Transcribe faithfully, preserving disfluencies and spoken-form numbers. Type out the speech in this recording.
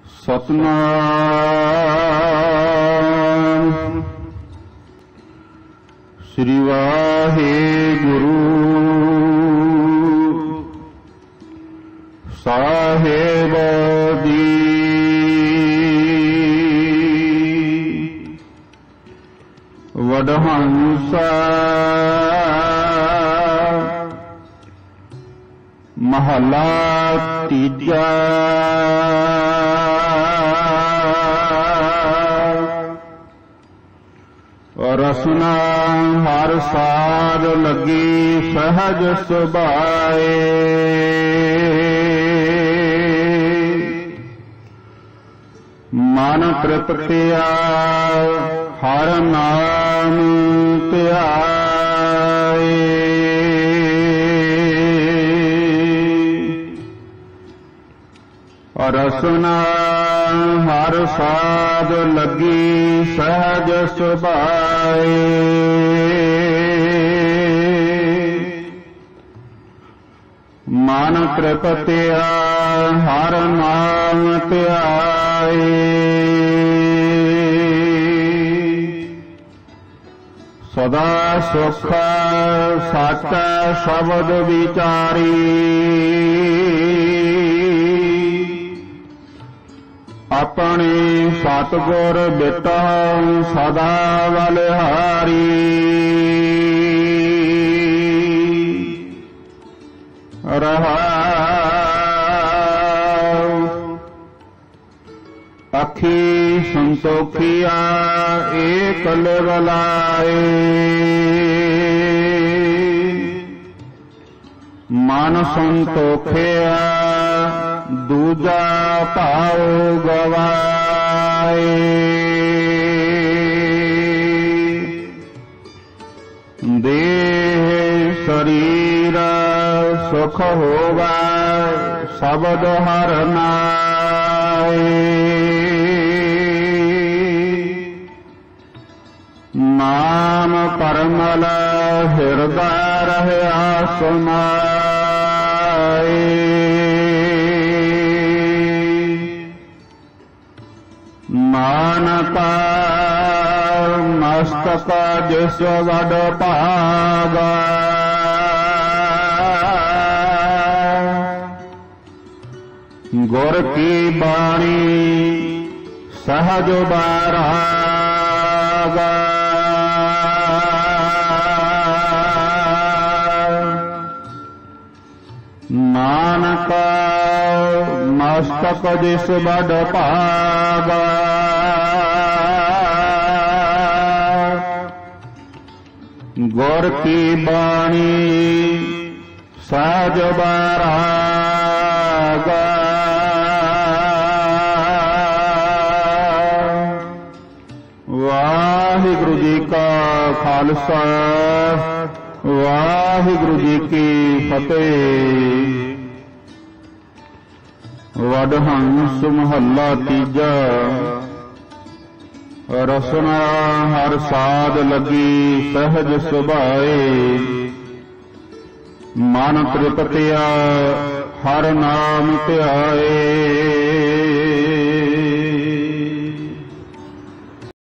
सतनाम श्री वाहेगुरु साहेब दी वडहंसा महला तीजा रसना हर साध लगी सहज सुभाए मन तृप्तिया हर नाम ध्याए रसना हर साध लगी सहज सुभाए मन तृप्तिया हर नाम ध्याए सदा सुख सच शब्द विचारी अपने सतगुर बेटा सदा बलिहारी रहाओ अखी संतोखिया एक लेवलाए मन संतोखिया दूजा पाओ गवाए देह शरीर सुख होगा शब्द हर नाए नाम परमल हृदय रहे समाए नानका मस्तक जिस वड भागा गुर की बाणी सहज बारागा नानका मस्तक जिस वड भागा गुर की बाणी सहज बारागा वाहिगुरु जी का खालसा वाहिगुरु जी की फतेह। वडहंस महला तीजा रसना हर साध लगी सहज सुभाए मन तृप्तिया हर नाम ध्याए